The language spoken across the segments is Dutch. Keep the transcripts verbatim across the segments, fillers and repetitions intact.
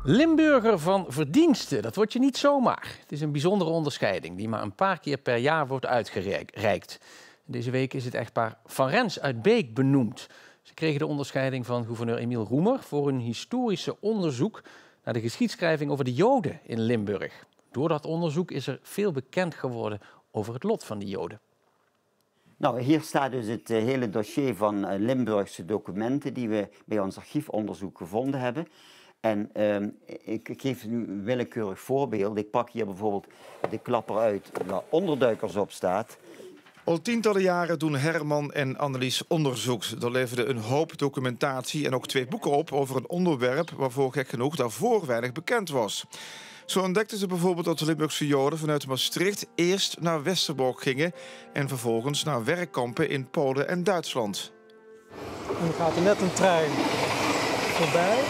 Limburger van verdienste, dat wordt je niet zomaar. Het is een bijzondere onderscheiding die maar een paar keer per jaar wordt uitgereikt. Deze week is het echtpaar Van Rens uit Beek benoemd. Ze kregen de onderscheiding van gouverneur Emiel Roemer voor hun historische onderzoek naar de geschiedschrijving over de Joden in Limburg. Door dat onderzoek is er veel bekend geworden over het lot van die Joden. Nou, hier staat dus het hele dossier van Limburgse documenten die we bij ons archiefonderzoek gevonden hebben. En uh, ik, ik geef nu een willekeurig voorbeeld. Ik pak hier bijvoorbeeld de klapper uit waar onderduikers op staat. Al tientallen jaren doen Herman en Annelies onderzoek. Er leverden een hoop documentatie en ook twee boeken op over een onderwerp waarvoor gek genoeg daarvoor weinig bekend was. Zo ontdekten ze bijvoorbeeld dat de Limburgse Joden vanuit Maastricht eerst naar Westerbork gingen en vervolgens naar werkkampen in Polen en Duitsland. En dan gaat er net een trein voorbij.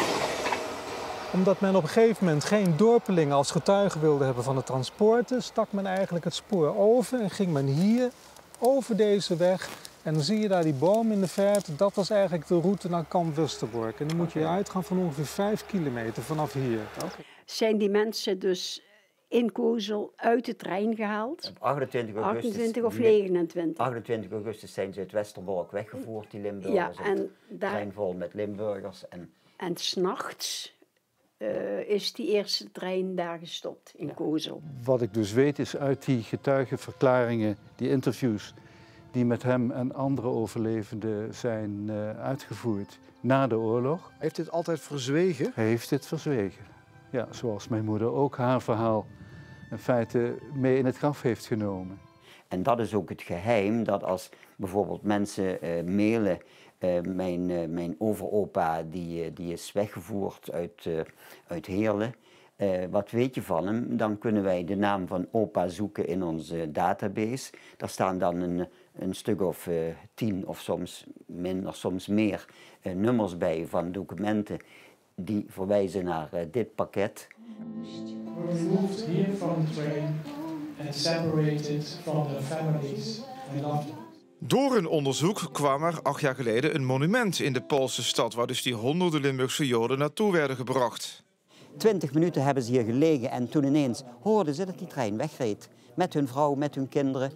Omdat men op een gegeven moment geen dorpelingen als getuigen wilde hebben van de transporten, stak men eigenlijk het spoor over en ging men hier over deze weg. En dan zie je daar die boom in de verte, dat was eigenlijk de route naar Kamp Westerbork. En dan moet je uitgaan van ongeveer vijf kilometer vanaf hier. Okay. Zijn die mensen dus in Kozel uit de trein gehaald? Op achtentwintig augustus, achtentwintig of negenentwintig? achtentwintig augustus zijn ze uit Westerbork weggevoerd, die Limburgers. Ja, en daar... trein vol met Limburgers. En, en 's nachts uh, is die eerste trein daar gestopt in ja. Kozel. Wat ik dus weet is uit die getuigenverklaringen, die interviews die met hem en andere overlevenden zijn uh, uitgevoerd na de oorlog. Heeft dit altijd verzwegen? Hij heeft dit verzwegen. Ja, zoals mijn moeder ook haar verhaal in feite mee in het graf heeft genomen. En dat is ook het geheim, dat als bijvoorbeeld mensen uh, mailen, uh, mijn, uh, mijn overopa die, uh, die is weggevoerd uit, uh, uit Heerlen. Uh, wat weet je van hem? Dan kunnen wij de naam van opa zoeken in onze database. Daar staan dan een, een stuk of uh, tien of soms minder, soms meer uh, nummers bij van documenten die verwijzen naar uh, dit pakket. Were removed here from the train and separated from their families and loved ones. Door een onderzoek kwam er acht jaar geleden een monument in de Poolse stad, waar dus die honderden Limburgse Joden naartoe werden gebracht. Twintig minuten hebben ze hier gelegen en toen ineens hoorden ze dat die trein wegreed. Met hun vrouw, met hun kinderen.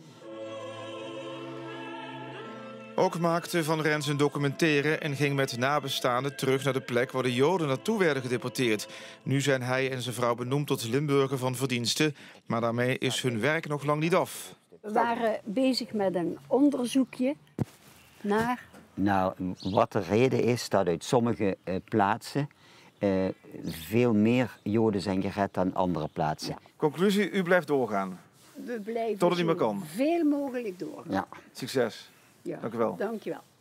Ook maakte Van Rens een documentaire en ging met nabestaanden terug naar de plek waar de Joden naartoe werden gedeporteerd. Nu zijn hij en zijn vrouw benoemd tot Limburger van verdienste, maar daarmee is hun werk nog lang niet af. We waren bezig met een onderzoekje naar... Nou, wat de reden is dat uit sommige uh, plaatsen uh, veel meer Joden zijn gered dan andere plaatsen. Ja. Conclusie, u blijft doorgaan. We blijven tot het niet meer kan. Veel mogelijk door. Ja. Succes. Ja. Dank u wel. Dank je wel.